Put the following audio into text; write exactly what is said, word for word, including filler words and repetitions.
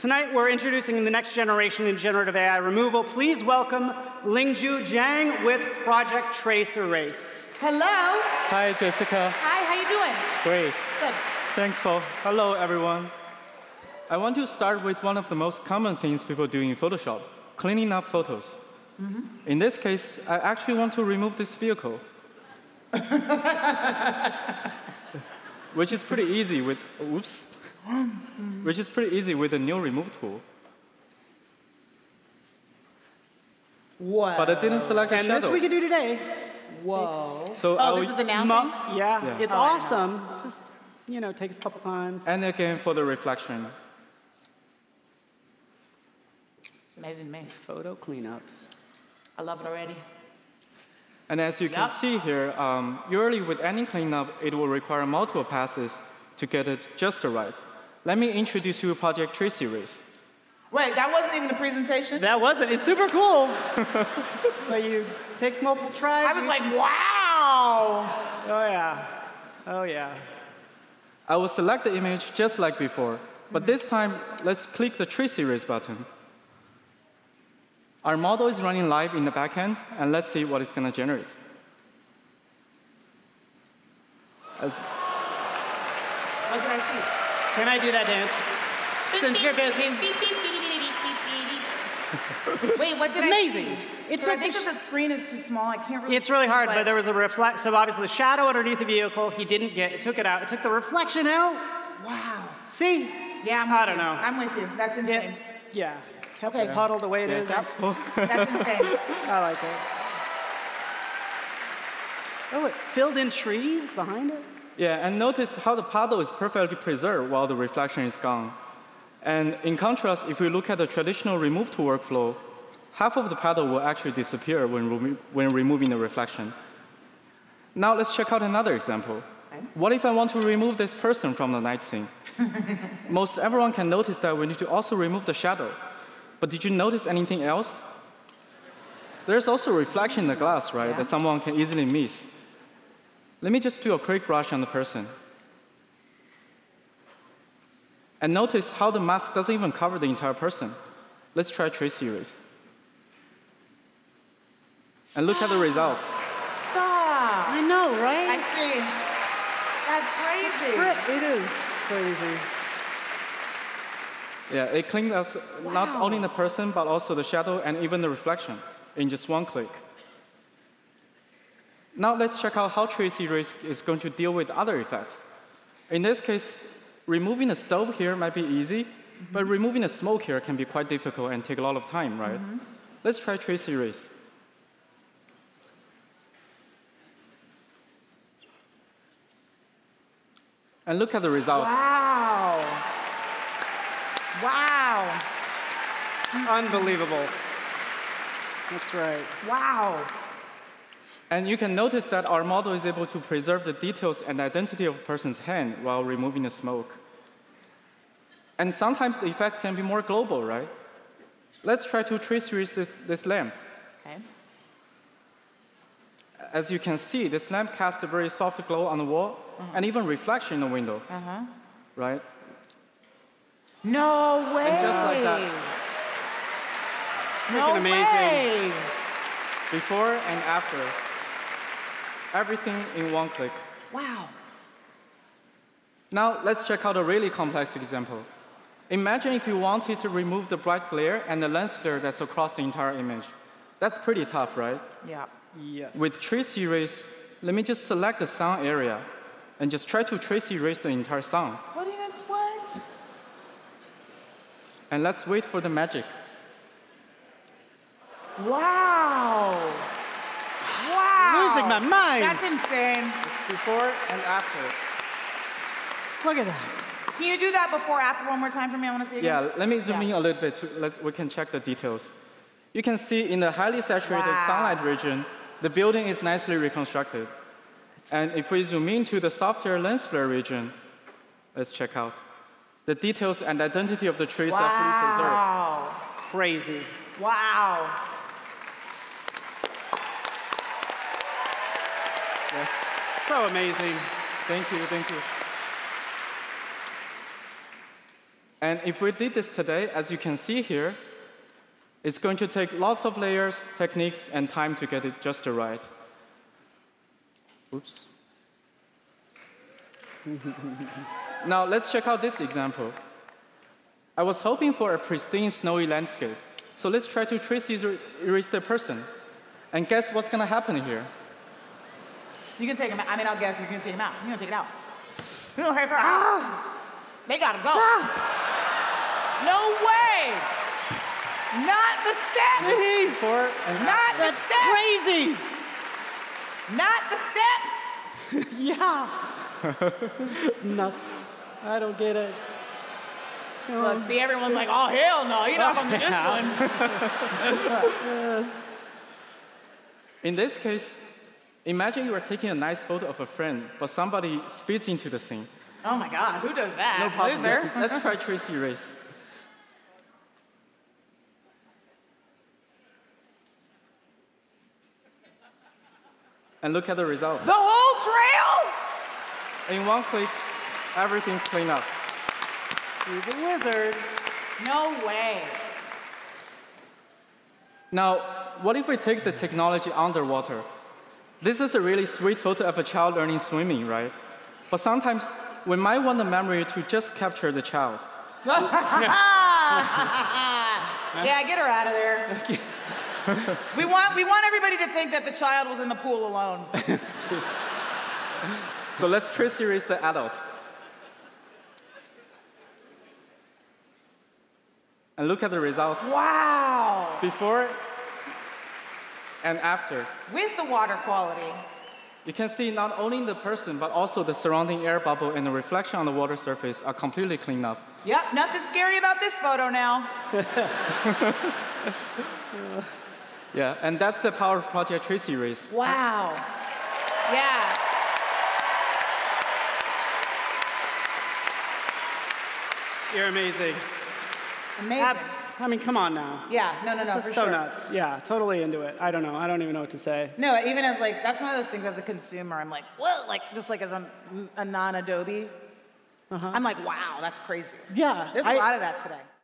Tonight, we're introducing the next generation in generative A I removal. Please welcome Lingju Zhang with Project Trace Erase. Hello. Hi, Jessica. Hi, how you doing? Great. Good. Thanks, Paul. Hello, everyone. I want to start with one of the most common things people do in Photoshop, cleaning up photos. Mm-hmm. In this case, I actually want to remove this vehicle. Which is pretty easy with, oops, which is pretty easy with the new remove tool. Whoa. But I didn't select a and shadow. this we can do today. Whoa. So oh, this is a now thing? Yeah, yeah, it's oh, awesome. Just, you know, takes a couple times. And again, for the reflection. It's amazing to me. Photo cleanup. I love it already. And as you Yep. can see here, um, usually with any cleanup, it will require multiple passes to get it just right. Let me introduce you to Project Trace Erase. Wait, that wasn't even the presentation? That wasn't. It's super cool. But you takes multiple tries. I was like, wow. Oh yeah. Oh yeah. I will select the image just like before, but this time, let's click the Trace Erase button. Our model is running live in the backend, and let's see what it's going to generate. As What did I see? Can I do that dance? Since you're busy. Wait, what did It's I amazing. see? It's So I like think the that the screen is too small. I can't really It's really see, hard, but there was a reflect. So obviously the shadow underneath the vehicle, he didn't get. It took it out. It took the reflection out. Wow. See? Yeah, I'm I with don't you. know. I'm with you. That's insane. Yeah. Yeah. Kept Okay. the puddle the way it yeah, is. that's cool. That's insane. I like it. Oh, it filled in trees behind it. Yeah, and notice how the puddle is perfectly preserved while the reflection is gone. And in contrast, if we look at the traditional remove tool workflow, half of the puddle will actually disappear when, remo when removing the reflection. Now let's check out another example. Okay. What if I want to remove this person from the night scene? Most everyone can notice that we need to also remove the shadow. But did you notice anything else? There's also a reflection in the glass, right, Yeah. that someone can easily miss. Let me just do a quick brush on the person. And notice how the mask doesn't even cover the entire person. Let's try Trace Erase. And look at the results. Stop. I know, right? I see. That's crazy. It is crazy. Yeah, it cleaned up not Wow. only the person, but also the shadow and even the reflection in just one click. Now let's check out how Trace Erase is going to deal with other effects. In this case, removing a stove here might be easy, mm-hmm. but removing a smoke here can be quite difficult and take a lot of time, right? Mm-hmm. Let's try Trace Erase. And look at the results. Wow. Wow. Unbelievable. That's right. Wow. And you can notice that our model is able to preserve the details and identity of a person's hand while removing the smoke. And sometimes the effect can be more global, right? Let's try to trace erase this, this lamp. Okay. As you can see, this lamp casts a very soft glow on the wall, uh-huh. and even reflection in the window, Uh-huh. right? No way. And just like that. Freaking no amazing. Way. Before and after. Everything in one click. Wow. Now, let's check out a really complex example. Imagine if you wanted to remove the bright glare and the lens flare that's across the entire image. That's pretty tough, right? Yeah. Yes. With Trace Erase, let me just select the sound area and just try to trace erase the entire sound. What are you, what? And let's wait for the magic. Wow. Wow. Losing my mind. That's insane. It's before and after. Look at that. Can you do that before, after one more time for me? I want to see it again. Yeah, let me zoom Yeah. in a little bit. To, let, we can check the details. You can see in the highly saturated Wow. sunlight region, the building is nicely reconstructed. And if we zoom into the softer lens flare region, let's check out. The details and identity of the trees wow. are fully preserved. Wow. Crazy. Wow. Yes. So amazing. Thank you, thank you. And if we did this today, as you can see here, it's going to take lots of layers, techniques, and time to get it just right. Oops. Now, let's check out this example. I was hoping for a pristine snowy landscape. So let's try to trace erase the person. And guess what's going to happen here? You can take him out. I mean, I'll guess you're going to take him out. You're going to take it out. You're going to take her out. They got to go. Ah. No way. Not the steps. Before and Not after. the That's steps. crazy. Not the steps. Yeah. Nuts. I don't get it. Look, see, everyone's like, oh, hell no, you're not going to do this one. In this case, imagine you are taking a nice photo of a friend, but somebody speeds into the scene. Oh, my God, who does that? No problem. Loser. Let's try trace erase. And look at the results. The whole trail? In one click, everything's cleaned up. He's a wizard. No way. Now, what if we take the technology underwater? This is a really sweet photo of a child learning swimming, right? But sometimes we might want the memory to just capture the child. Yeah, get her out of there. we, want, we want everybody to think that the child was in the pool alone. So let's trace erase the adult. And look at the results. Wow. Before and after. With the water quality. You can see not only the person, but also the surrounding air bubble and the reflection on the water surface are completely cleaned up. Yep, nothing scary about this photo now. Yeah, and that's the power of Project Trace Erase. Wow. Yeah. You're amazing. Amazing. Abs I mean, come on now. Yeah, no, no, no, This for is so sure. nuts. Yeah, totally into it. I don't know. I don't even know what to say. No, even as like, that's one of those things as a consumer, I'm like, what? Like, just like as a, a non-Adobe, Uh-huh. I'm like, wow, that's crazy. Yeah. There's a I- lot of that today.